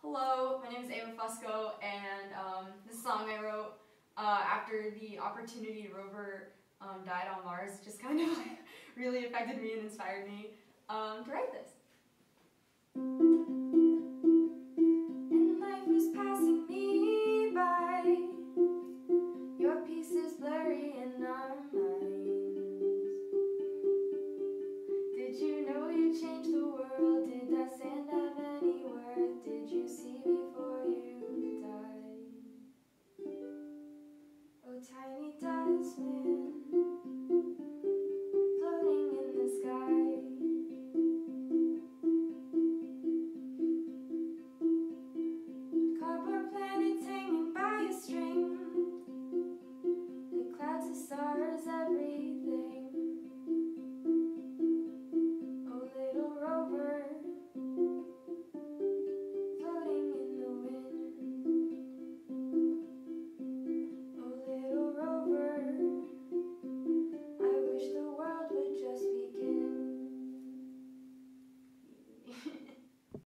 Hello, my name is Ava Fusco, and this song I wrote after the Opportunity rover died on Mars just kind of really affected me and inspired me to write this.